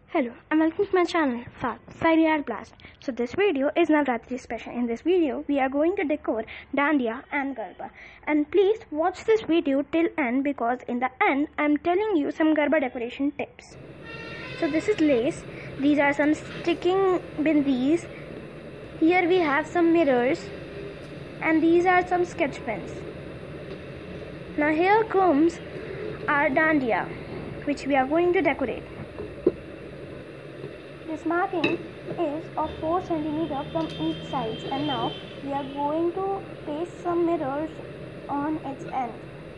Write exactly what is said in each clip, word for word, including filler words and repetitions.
Hello and welcome to my channel Fab Fairy Art Blast. So this video is Navratri special. In this video we are going to decor Dandiya and Garba. And please watch this video till end because in the end I am telling you some Garba decoration tips. So this is lace. These are some sticking bindis. Here we have some mirrors. And these are some sketch pens. Now here comes our Dandiya, which we are going to decorate. This marking is of four centimeters from each side, and now we are going to paste some mirrors on its end.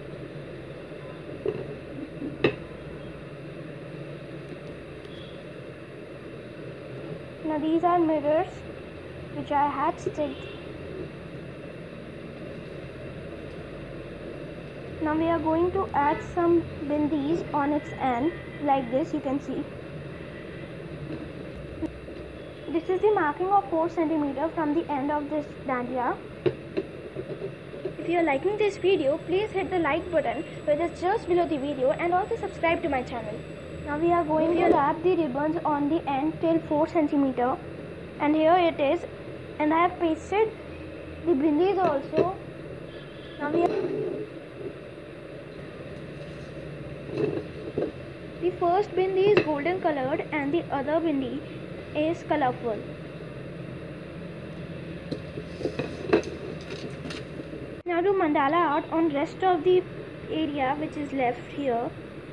Now these are mirrors which I had sticked. Now we are going to add some bindis on its end like this, you can see. This is the marking of four centimeters from the end of this Dandiya. If you are liking this video, please hit the like button which is just below the video and also subscribe to my channel. Now we are going to wrap the ribbons on the end till four centimeters, and here it is, and I have pasted the bindis also. Now we are the first bindi is golden colored and the other bindi is colorful. Now do mandala art on rest of the area which is left here.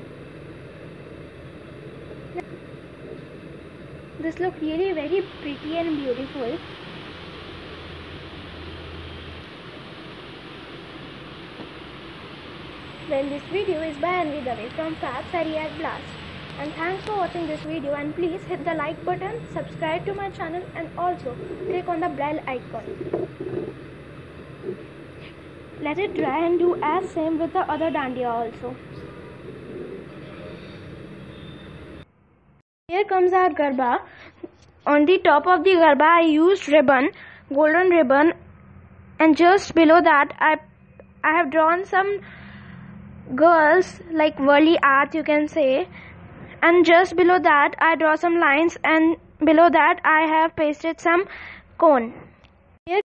This looks really very pretty and beautiful. Well, this video is by Anvi Dave from Fab Fairy Art Blast. And thanks for watching this video, and please hit the like button, subscribe to my channel and also click on the bell icon. Let it dry and do as same with the other Dandiya also. Here comes our Garba. On the top of the Garba I used ribbon, golden ribbon, and just below that I, I have drawn some girls like Wali art, you can say. And just below that I draw some lines, and below that I have pasted some cone.